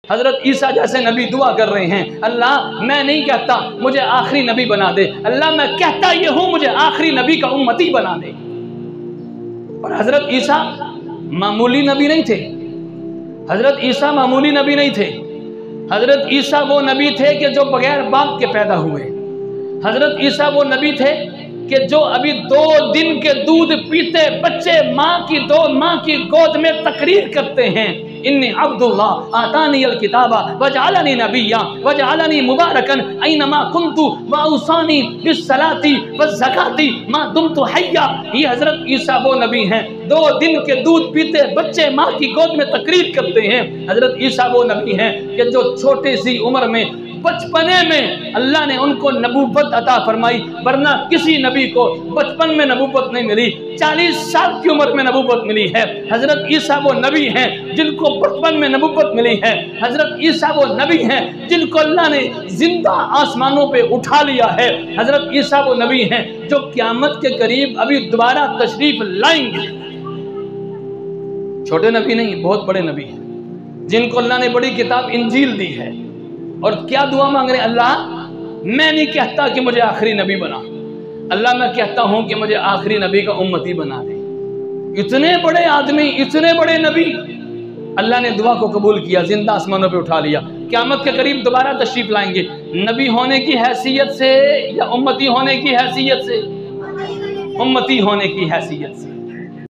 हजरत ईसा जैसे नबी दुआ कर रहे हैं, अल्लाह मैं नहीं कहता मुझे आखिरी नबी बना दे, अल्लाह मैं कहता ये हूं मुझे आखिरी नबी का उम्मती बना दे। और हजरत ईसा मामूली नबी नहीं थे, हजरत ईसा मामूली नबी नहीं थे। हजरत ईसा वो नबी थे कि जो बगैर बाप के पैदा हुए। हजरत ईसा वो नबी थे कि जो अभी 2 दिन के दूध पीते बच्चे माँ की गोद में तकरीर करते हैं, इन्नी अब्दुल्लाह आतानी अल किताबा वजअलनी नबिय्या वजअलनी मुबारकन ऐनमा कुन्तु वऔसानी बिस्सलाती वज़्ज़काती मा दुमतु हय्या। ये हजरत ईसा वो नबी हैं 2 दिन के दूध पीते बच्चे माँ की गोद में तकरीर करते हैं। हजरत ईसा वो नबी हैं कि जो छोटी सी उम्र में बचपने में अल्लाह ने उनको नबूवत अता फरमाई, वरना किसी नबी को बचपन में नबूवत नहीं मिली, 40 साल की उम्र में नबूवत मिली है। हजरत ईसा वो नबी हैं जिनको बचपन में नबूवत मिली है। हजरत ईसा वो नबी हैं जिनको अल्लाह ने जिंदा आसमानों पे उठा लिया है। हजरत ईसा वो नबी हैं जो क़यामत के करीब अभी दोबारा तशरीफ लाएंगे। छोटे नबी नहीं, बहुत बड़े नबी हैं जिनको अल्लाह ने बड़ी किताब इंजील दी है। और क्या दुआ मांग रहे हैं, अल्लाह मैं नहीं कहता कि मुझे आखिरी नबी बना, अल्लाह मैं कहता हूं कि मुझे आखिरी नबी का उम्मती बना दे। इतने बड़े आदमी, इतने बड़े नबी, अल्लाह ने दुआ को कबूल किया, जिंदा आसमानों पे उठा लिया। क़यामत के करीब दोबारा तशरीफ लाएंगे, नबी होने की हैसियत से या उम्मती होने की हैसियत से? उम्मती होने की हैसियत से।